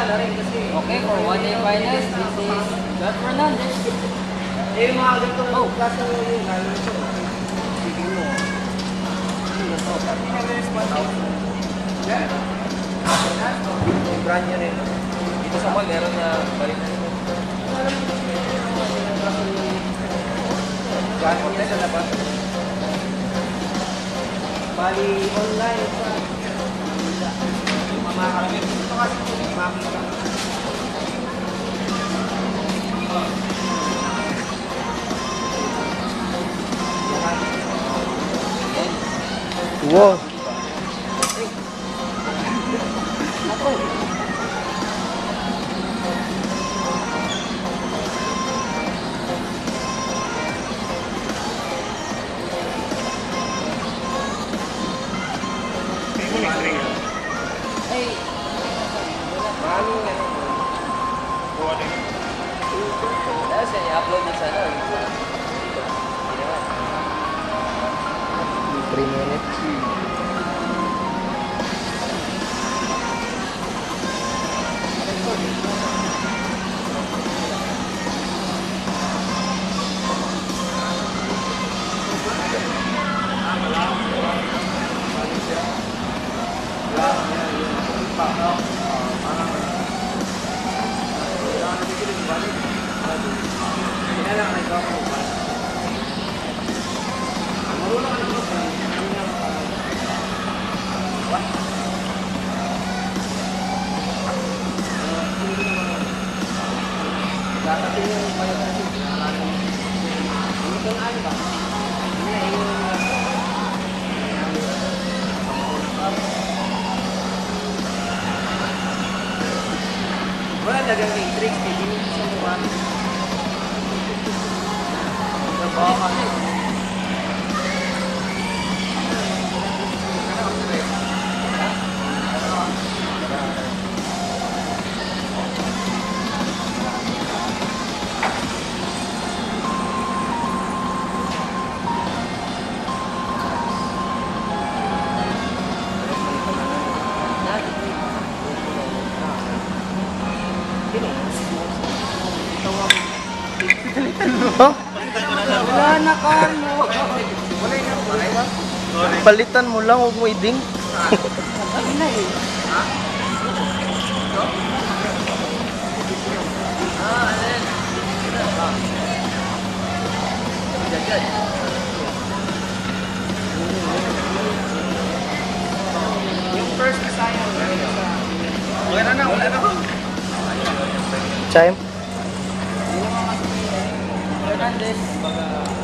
Okay, for one day finals, this is Fernandez. Eh, mga ganitong klase yung gano'n ito. Sige mo. Yung brand nyo rin. Dito sa mall, meron na balik na rin. Gano'n mo tayo sa labas. Bali, online pa. Yung mga kalamit. Ito kasi yung makikita. Wow. I-upload din sana. 3 minutes. Wala dagang matrix, hindi sa mukha. Nabakan. Wala na, Carlo. Palitan mo lang, huwag mo iding. Sabi na eh. Alin? Yung first Messiah, wala na. Chime. Fernandez.